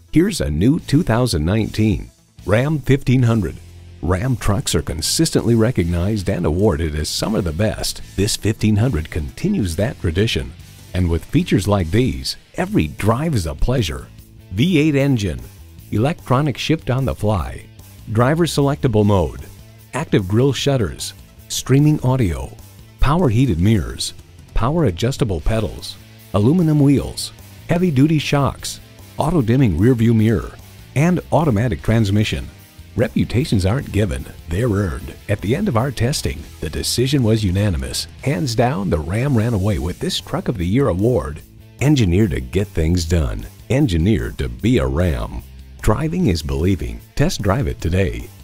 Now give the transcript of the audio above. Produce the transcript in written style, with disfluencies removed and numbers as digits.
Here's a new 2019 Ram 1500. Ram trucks are consistently recognized and awarded as some of the best. This 1500 continues that tradition. And with features like these, every drive is a pleasure. V8 engine, electronic shift on the fly, driver selectable mode, active grille shutters, streaming audio, power heated mirrors, power adjustable pedals, aluminum wheels, heavy duty shocks, auto dimming rear view mirror, and automatic transmission. Reputations aren't given, they're earned. At the end of our testing, the decision was unanimous. Hands down, the Ram ran away with this Truck of the Year award. Engineered to get things done. Engineered to be a Ram. Driving is believing. Test drive it today.